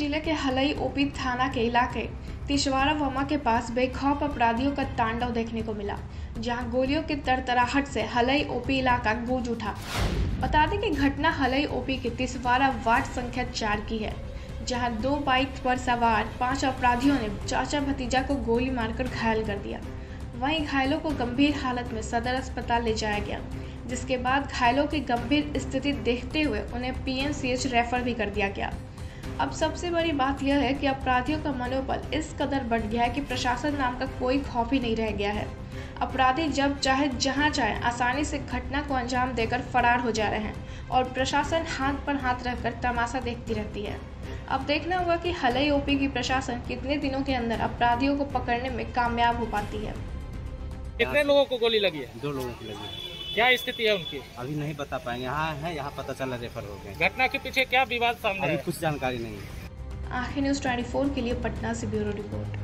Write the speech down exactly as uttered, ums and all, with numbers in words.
जिले के हलई ओपी थाना के इलाके तिशवारा वमा के पास बेखौफ अपराधियों का तांडव देखने को मिला, जहां गोलियों की तरतराहट से हलई ओपी इलाका गूंज उठा। बता दें कि घटना हलई ओपी के तिशवारा वार्ड संख्या चार की है, जहां दो बाइक पर सवार पांच अपराधियों ने चाचा भतीजा को गोली मारकर घायल कर दिया। वहीं घायलों को गंभीर हालत में सदर अस्पताल ले जाया गया, जिसके बाद घायलों की गंभीर स्थिति देखते हुए उन्हें पीएमसीएच रेफर भी कर दिया गया। अब सबसे बड़ी बात यह है कि अपराधियों का मनोबल इस कदर बढ़ गया है कि प्रशासन नाम का कोई खौफ ही नहीं रह गया है। अपराधी जब चाहे जहां चाहे आसानी से घटना को अंजाम देकर फरार हो जा रहे हैं और प्रशासन हाथ पर हाथ रखकर तमाशा देखती रहती है। अब देखना होगा कि हलई ओपी की प्रशासन कितने दिनों के अंदर अपराधियों को पकड़ने में कामयाब हो पाती है। कितने लोगों को गोली लगी है? दो लोगों की लगी है। क्या स्थिति है उनकी? अभी नहीं बता पाएंगे। यहाँ है, यहाँ पता चला रेफर हो गए। घटना के पीछे क्या विवाद सामने अभी है? कुछ जानकारी नहीं है। आखिर न्यूज़ चौबीस के लिए पटना से ब्यूरो रिपोर्ट।